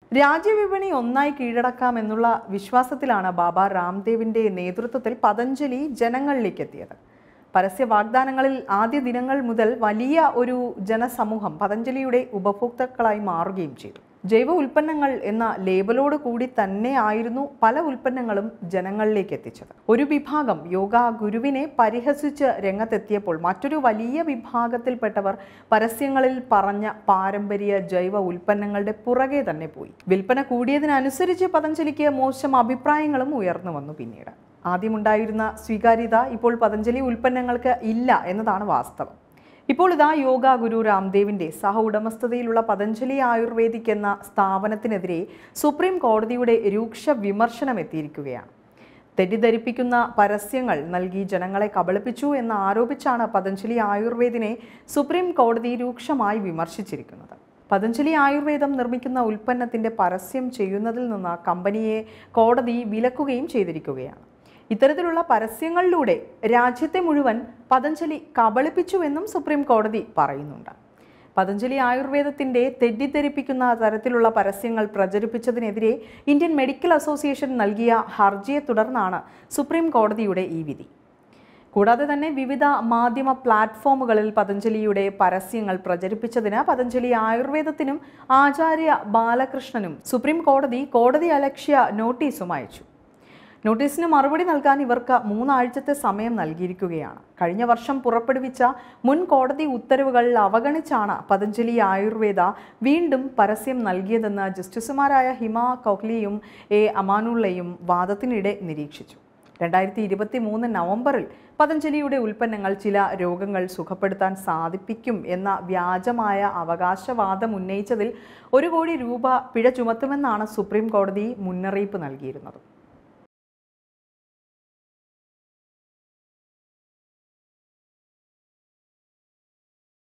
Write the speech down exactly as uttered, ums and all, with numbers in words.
രാജ്യവിപണി ഒന്നായി കീഴടക്കാമെന്നുള്ള വിശ്വാസത്തിലാണ് ബാബ രാംദേവിന്റെ നേതൃത്വത്തിൽ പതഞ്ജലി ജനങ്ങളിലേക്ക് എത്തിയത്. പരസ്യ വാഗ്ദാനങ്ങളിൽ ആദ്യ ദിനങ്ങൾ മുതൽ വലിയ ഒരു ജനസമൂഹം പതഞ്ജലിയുടെ ഉപഭോക്താക്കളായി മാറുകയും ചെയ്തു. ജൈവ ഉൽപ്പന്നങ്ങൾ എന്ന ലേബലോട് കൂടി തന്നെ ആയിരുന്നു പല ഉൽപ്പന്നങ്ങളും ജനങ്ങളിലേക്ക് എത്തിച്ചത്. ഒരു വിഭാഗം യോഗ ഗുരുവിനെ പരിഹസിച്ച് രംഗത്തെത്തിയപ്പോൾ മറ്റൊരു വലിയ വിഭാഗത്തിൽപ്പെട്ടവർ പരസ്യങ്ങളിൽ പറഞ്ഞ പാരമ്പര്യ ജൈവ ഉൽപ്പന്നങ്ങളുടെ പുറകെ തന്നെ പോയി. വിൽപ്പന കൂടിയതിനനുസരിച്ച് പതഞ്ജലിക്ക് മോശം അഭിപ്രായങ്ങളും ഉയർന്നു വന്നു. പിന്നീട് ആദ്യമുണ്ടായിരുന്ന സ്വീകാര്യത ഇപ്പോൾ പതഞ്ജലി ഉൽപ്പന്നങ്ങൾക്ക് ഇല്ല എന്നതാണ് വാസ്തവം. ഇപ്പോൾ ഇതാ യോഗ ഗുരു രാംദേവിന്റെ സഹ ഉടമസ്ഥതയിലുള്ള പതഞ്ജലി ആയുർവേദിക് എന്ന സ്ഥാപനത്തിനെതിരെ സുപ്രീം കോടതിയുടെ രൂക്ഷ വിമർശനം എത്തിയിരിക്കുകയാണ്. തെറ്റിദ്ധരിപ്പിക്കുന്ന പരസ്യങ്ങൾ നൽകി ജനങ്ങളെ കബളിപ്പിച്ചു എന്ന് ആരോപിച്ചാണ് പതഞ്ജലി ആയുർവേദിനെ സുപ്രീം കോടതി രൂക്ഷമായി വിമർശിച്ചിരിക്കുന്നത്. പതഞ്ജലി ആയുർവേദം നിർമ്മിക്കുന്ന ഉൽപ്പന്നത്തിന്റെ പരസ്യം ചെയ്യുന്നതിൽ നിന്ന് കമ്പനിയെ കോടതി വിലക്കുകയും ചെയ്തിരിക്കുകയാണ്. ഇത്തരത്തിലുള്ള പരസ്യങ്ങളിലൂടെ രാജ്യത്തെ മുഴുവൻ പതഞ്ജലി കബളിപ്പിച്ചുവെന്നും സുപ്രീം കോടതി പറയുന്നുണ്ട്. പതഞ്ജലി ആയുർവേദത്തിന്റെ തെറ്റിദ്ധരിപ്പിക്കുന്ന തരത്തിലുള്ള പരസ്യങ്ങൾ പ്രചരിപ്പിച്ചതിനെതിരെ ഇന്ത്യൻ മെഡിക്കൽ അസോസിയേഷൻ നൽകിയ ഹർജിയെ തുടർന്നാണ് സുപ്രീം കോടതിയുടെ ഈ വിധി. കൂടാതെ തന്നെ വിവിധ മാധ്യമ പ്ലാറ്റ്ഫോമുകളിൽ പതഞ്ജലിയുടെ പരസ്യങ്ങൾ പ്രചരിപ്പിച്ചതിന് പതഞ്ജലി ആയുർവേദത്തിനും ആചാര്യ ബാലകൃഷ്ണനും സുപ്രീം കോടതി കോടതി അലക്ഷ്യ നോട്ടീസും അയച്ചു. നോട്ടീസിന് മറുപടി നൽകാൻ ഇവർക്ക് മൂന്നാഴ്ചത്തെ സമയം നൽകിയിരിക്കുകയാണ്. കഴിഞ്ഞ വർഷം പുറപ്പെടുവിച്ച മുൻ കോടതി ഉത്തരവുകൾ അവഗണിച്ചാണ് പതഞ്ജലി ആയുർവേദ വീണ്ടും പരസ്യം നൽകിയതെന്ന് ജസ്റ്റിസുമാരായ ഹിമ കോഹ്ലിയും എ അമാനുള്ളയും വാദത്തിനിടെ നിരീക്ഷിച്ചു. രണ്ടായിരത്തി ഇരുപത്തി മൂന്ന് നവംബറിൽ പതഞ്ജലിയുടെ ഉൽപ്പന്നങ്ങൾ ചില രോഗങ്ങൾ സുഖപ്പെടുത്താൻ സാധിപ്പിക്കും എന്ന വ്യാജമായ അവകാശവാദം ഉന്നയിച്ചതിൽ ഒരു കോടി രൂപ പിഴ ചുമത്തുമെന്നാണ് സുപ്രീം കോടതി മുന്നറിയിപ്പ് നൽകിയിരുന്നത്.